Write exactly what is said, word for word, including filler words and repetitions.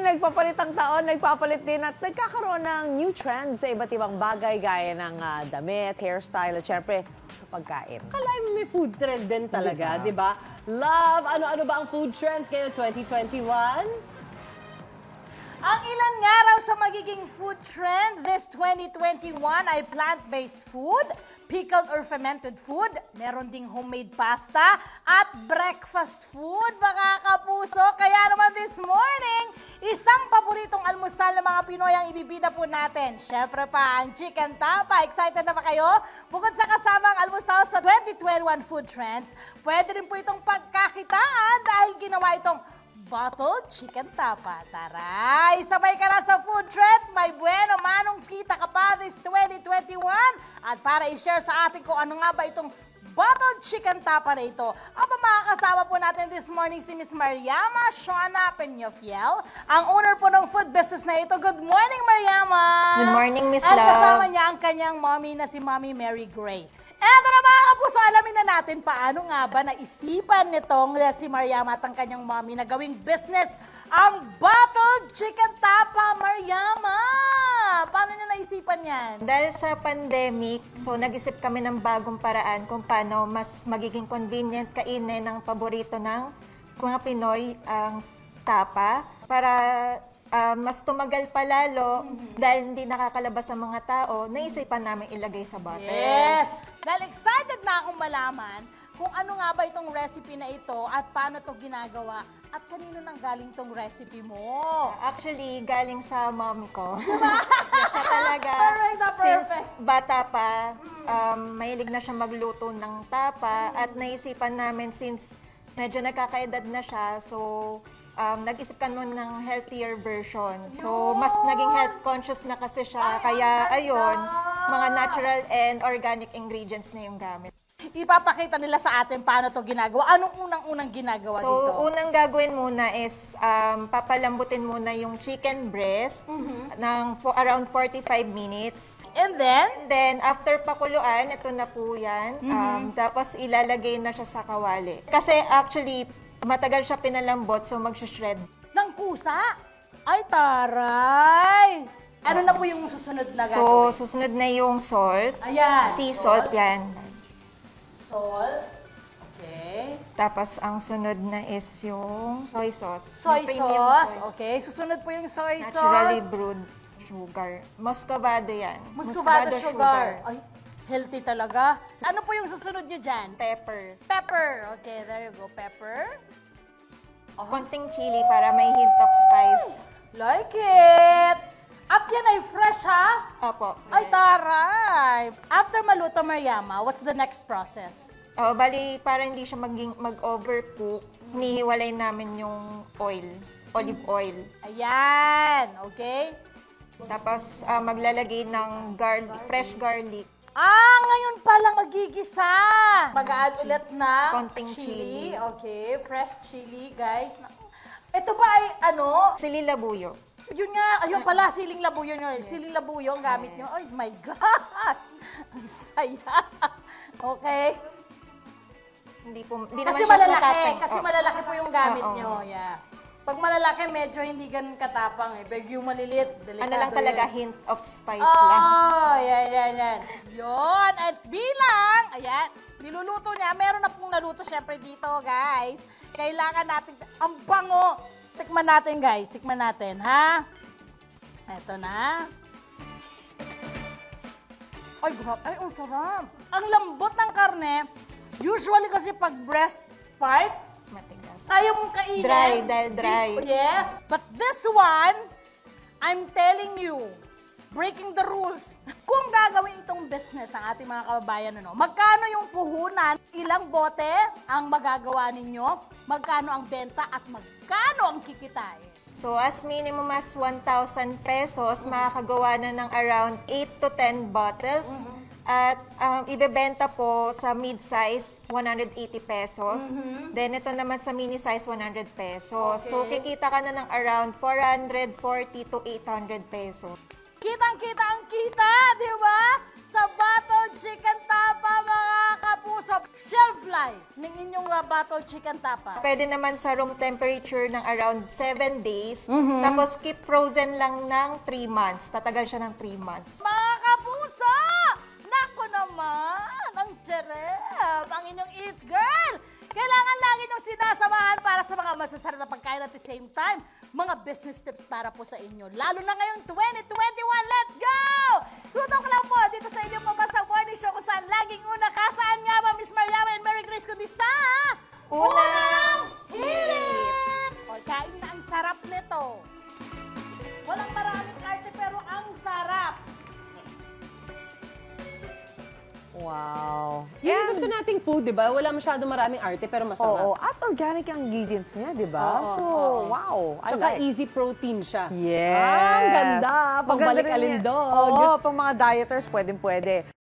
nagpapalit ang taon, nagpapalit din at nagkakaroon ng new trends sa iba't ibang bagay gaya ng uh, damit, hairstyle at syempre sa pagkain. Kalahin mo may food trend din talaga, di ba? Love, ano-ano ba ang food trends kayo twenty twenty-one? Ang ilan nga raw sa magiging food trend this twenty twenty-one ay plant-based food, pickled or fermented food, meron ding homemade pasta, at breakfast food, mga kapuso. Kaya naman this morning, isang paboritong almusal ng mga Pinoy ang ibibida po natin. Siyempre pa, ang Chicken Tapa. Excited na ba kayo? Bukod sa kasamang almusal sa twenty twenty-one food trends, pwede rin po itong pagkakitaan dahil ginawa itong bottled chicken tapa. Tara, isabay ka na sa food trend. May bueno manong kita ka pa this twenty twenty-one. At para i-share sa atin kung ano nga ba itong bottled chicken tapa na ito, ang makakasama po natin this morning si Miss Mariama Shona Peñafiel, ang owner po ng food business na ito. Good morning, Mariama! Good morning, Miss At Love. kasama niya ang kanyang mommy na si Mommy Mary Grace. Eto na mga kapuso, alamin na natin paano nga ba naisipan nitong si Mariama at ang kanyang mommy na gawing business ang bottled chicken tapa. Mariama! Paano niya naisipan yan? Dahil sa pandemic, so nag-isip kami ng bagong paraan kung paano mas magiging convenient kainin ng paborito ng mga Pinoy ang tapa para uh, mas tumagal pa lalo mm-hmm. dahil hindi nakakalabas sa mga tao, naisipan namin ilagay sa bottles. Yes! Dahil excited na akong malaman kung ano nga ba itong recipe na ito at paano ito ginagawa at kanino nang galing itong recipe mo. Actually, galing sa mommy ko. Siya talaga, perfect na perfect. Since bata pa, um, mahilig na siya magluto ng tapa at naisipan namin since medyo nagkakaedad na siya, so um, nag-isip ka nun ng healthier version. So, mas naging health conscious na kasi siya, kaya ayun, mga natural and organic ingredients na yung gamit. Ipapakita nila sa atin paano to ginagawa. Anong unang-unang ginagawa so, dito? So, unang gagawin muna is um, papalambutin muna yung chicken breast mm-hmm. ng for around forty-five minutes. And then? And then, after pakuluan, ito na po yan. Mm-hmm. um, tapos, ilalagay na siya sa kawali. Kasi actually, matagal siya pinalambot, so mag-shred. Ng pusa? Ay, taray! Ano na po yung susunod na gagawin? So, susunod na yung salt. Ayan. Sea salt, salt. yan. Salt. Okay. Tapos, ang sunod na is yung soy sauce. Soy sauce. Soy. Okay. Susunod po yung soy Naturally sauce. Naturally brewed sugar. Muscovado yan. Muscovado, Muscovado sugar. sugar. Ay, healthy talaga. Ano po yung susunod nyo dyan? Pepper. Pepper. Okay, there you go. Pepper. Oh. Konting chili para may hint of spice. Like it! At yan ay fresh, ha? Opo. Fresh. Ay, taray! After maluto, Mariama, what's the next process? Oh, bali, para hindi siya maging mag-overcook, hinihiwalay namin yung oil, olive oil. Ayan, okay? Tapos, uh, maglalagay ng garlic, fresh garlic. Ah, ngayon pa lang magigisa. Mag-add ulit na konting chili. chili. Okay, fresh chili, guys. Ito ba ay ano? Sili labuyo. Yun nga, ayun pala, siling labuyo nyo. Yes. Siling labuyo ang gamit yes. nyo. Oh my gosh! Ang saya. Okay? Hindi po, hindi kasi naman malalaki, siya kasi oh. malalaki po yung gamit oh, oh. nyo. Yeah. Pag malalaki, medyo hindi ganun katapang eh. Pag yung malilit, delikado ano lang talaga, yun. hint of spice oh, lang. Oh, yan, yan, yan. Yun, at bilang, ayan, niluluto niya. Meron na pong naluto syempre dito, guys. Kailangan natin, ang bango. Tikman natin, guys. Tikman natin, ha? Ito na. Ay, grabe. Ay, ang sarap. Ang lambot ng karne. Usually kasi pag breast part, matigas. Ayaw mong kainin. Dry, dahil dry. Yes. But this one, I'm telling you, breaking the rules. Kung gagawin itong business ng ating mga kababayan, ano, magkano yung puhunan, ilang bote ang magagawa ninyo, magkano ang benta, at magkano ang kikitain? So, as minimum as one thousand pesos, mm-hmm. makakagawa na ng around eight to ten bottles. Mm-hmm. At um, ibebenta po sa mid-size, one hundred eighty pesos. Mm-hmm. Then, ito naman sa mini-size, one hundred pesos. Okay. So, kikita ka na ng around four hundred forty to eight hundred pesos. Kitang-kita ang kita, di ba? Sa sa Bottled Chicken Tapa, mga kapuso. Shelf life ng inyong uh, Bottled Chicken Tapa. Pwede naman sa room temperature ng around seven days. Tapos keep frozen lang ng three months. Tatagal siya ng three months. Mga kapuso! Nako naman! Ang cherep! Ang inyong eat girl! Kailangan lagi niyong sinasamahan para sa mga masasarap na pagkain at the same time, mga business tips para po sa inyo. Lalo na ngayong twenty twenty-one, let's go! Tutok lang po dito sa inyong Pabasang Morning Show kung saan laging una ka. Saan nga ba, Miss Mariama and Mary Grace, kundi sa Unang Hirit! O, kain na, ang sarap nito. Walang maraming arte pero ang sarap. Wow. Yung And- gusto nating food, di ba? Wala masyado maraming arte pero Oo, masarap. at organic ang ingredients niya, di ba? Oo, So, oo. wow. I Tsaka like. easy protein siya. Yes. Ah, ang ganda. Maganda Pagbalik rin yan. alindog. Oo, pang mga dieters, pwedeng-pwede.